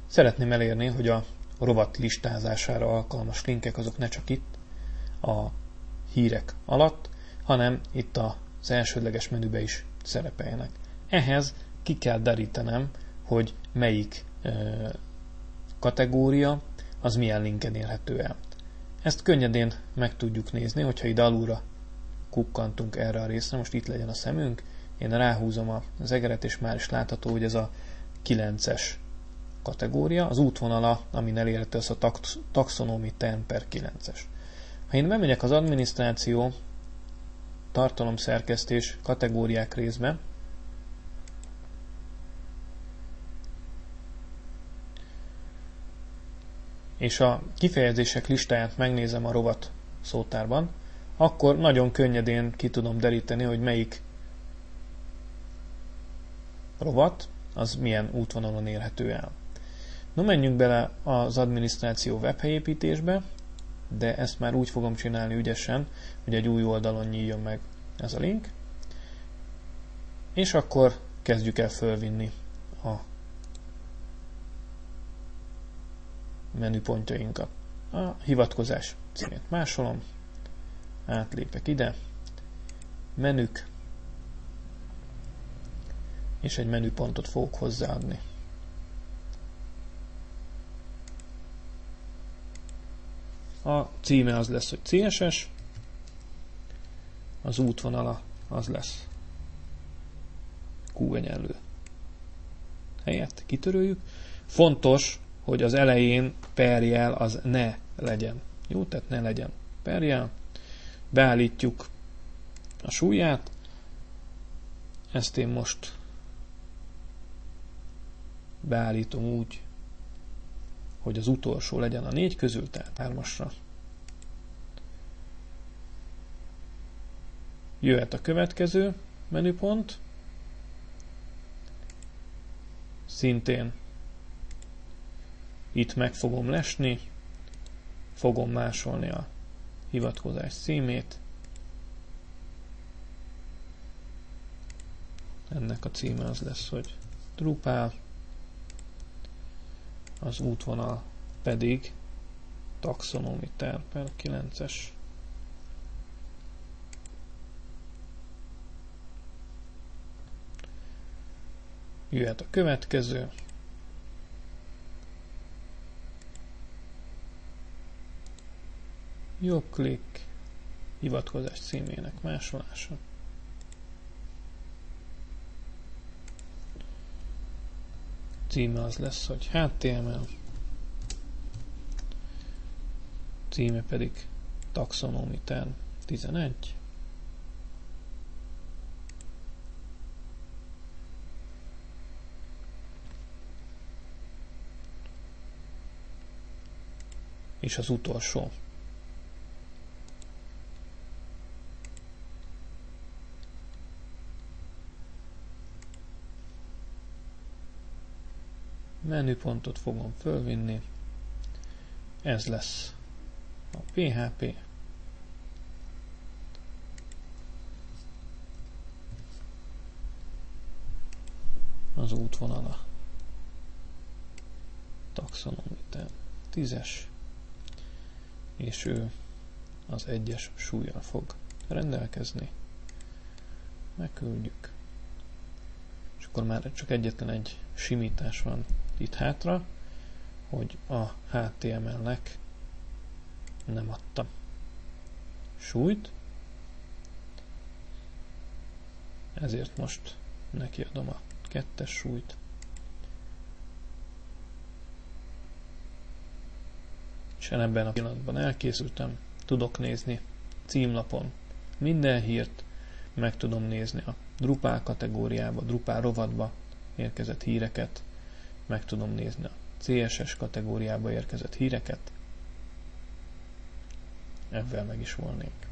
Szeretném elérni, hogy a rovat listázására alkalmas linkek azok ne csak itt a hírek alatt, hanem itt az elsődleges menübe is szerepeljenek. Ehhez ki kell derítenem, hogy melyik kategória az milyen linken érhető el. Ezt könnyedén meg tudjuk nézni, hogyha ide alulra kukkantunk erre a részre, most itt legyen a szemünk, én ráhúzom az egeret, és már is látható, hogy ez a 9-es kategória, az útvonala, amin elérhető, az a taxonomy term per 9-es. Ha én bemegyek az adminisztráció, tartalomszerkesztés, kategóriák részbe, és a kifejezések listáját megnézem a rovat szótárban, akkor nagyon könnyedén ki tudom deríteni, hogy melyik rovat az milyen útvonalon érhető el. No, menjünk bele az adminisztráció webhelyépítésbe, de ezt már úgy fogom csinálni ügyesen, hogy egy új oldalon nyíljon meg ez a link, és akkor kezdjük el fölvinni a menüpontjainkat. A hivatkozás címét másolom, átlépek ide, menük, és egy menüpontot fogok hozzáadni. A címe az lesz, hogy CSS, az útvonala az lesz Q helyett kitöröljük. Fontos, hogy az elején perjel az ne legyen. Jó, tehát ne legyen perjel. Beállítjuk a súlyát. Ezt én most beállítom úgy, hogy az utolsó legyen a 4 közül, tehát 3-asra. Jöhet a következő menüpont. Szintén itt meg fogom lesni, fogom másolni a hivatkozás címét. Ennek a címe az lesz, hogy Drupal, az útvonal pedig taxonomy term per 9-es. Jöhet a következő. Jobb klik, hivatkozás címének másolása. Címe az lesz, hogy HTML, címe pedig taxonomy term 11. És az utolsó. Menüpontot fogom fölvinni. Ez lesz a PHP. Az útvonala. Taxonomy term 10-es. És ő az 1-es súllyal fog rendelkezni. Megküldjük. És akkor már csak egyetlen egy simítás van itt hátra, hogy a HTML-nek nem adta súlyt, ezért most nekiadom a 2-es súlyt. És ebben a pillanatban elkészültem, tudok nézni címlapon minden hírt, meg tudom nézni a Drupal kategóriába, Drupal rovatba érkezett híreket, meg tudom nézni a CSS kategóriába érkezett híreket. Ezzel meg is volnék.